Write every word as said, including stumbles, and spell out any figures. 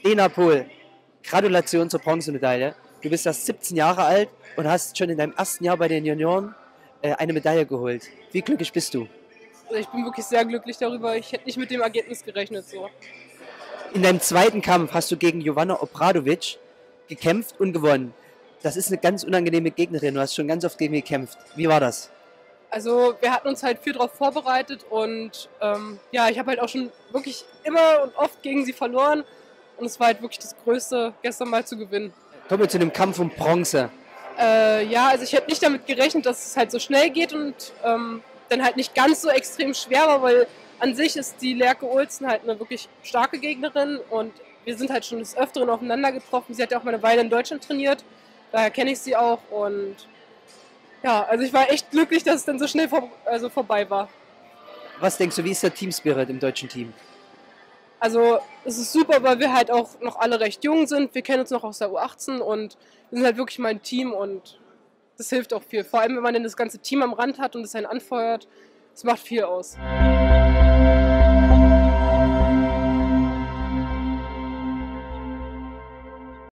Lena Pohl, Gratulation zur Bronzemedaille. Du bist erst siebzehn Jahre alt und hast schon in deinem ersten Jahr bei den Junioren äh, eine Medaille geholt. Wie glücklich bist du? Also ich bin wirklich sehr glücklich darüber. Ich hätte nicht mit dem Ergebnis gerechnet. So. In deinem zweiten Kampf hast du gegen Jovana Obradovic gekämpft und gewonnen. Das ist eine ganz unangenehme Gegnerin. Du hast schon ganz oft gegen sie gekämpft. Wie war das? Also wir hatten uns halt viel darauf vorbereitet und ähm, ja, ich habe halt auch schon wirklich immer und oft gegen sie verloren. Und es war halt wirklich das Größte, gestern mal zu gewinnen. Kommen wir zu dem Kampf um Bronze. Äh, ja, also ich hätte nicht damit gerechnet, dass es halt so schnell geht und ähm, dann halt nicht ganz so extrem schwer war, weil an sich ist die Lerke Olsen halt eine wirklich starke Gegnerin und wir sind halt schon des Öfteren aufeinander getroffen. Sie hat ja auch mal eine Weile in Deutschland trainiert, daher kenne ich sie auch und ja, also ich war echt glücklich, dass es dann so schnell vor, also vorbei war. Was denkst du, wie ist der Teamspirit im deutschen Team? Also es ist super, weil wir halt auch noch alle recht jung sind. Wir kennen uns noch aus der U achtzehn und wir sind halt wirklich mein Team und das hilft auch viel. Vor allem, wenn man dann das ganze Team am Rand hat und es einen anfeuert, das macht viel aus.